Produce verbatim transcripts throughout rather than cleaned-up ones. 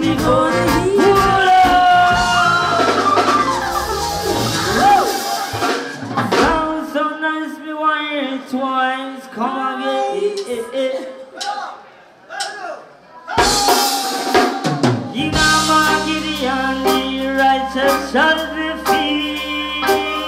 before the heat. Sounds so nice, me want hear it twice. Come again. Yinama Gideon, the righteous shall be free.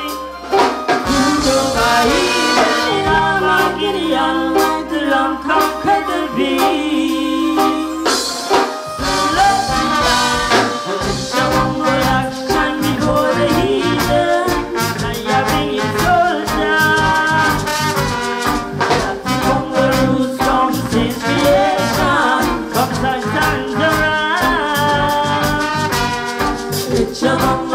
Kudoba Yinama Gideon, like the Lamb conquered the beast. So let me die, show more action before the heathen. Now you're being soldier. That's the Congo roots from since creation. Come, stand around. It's your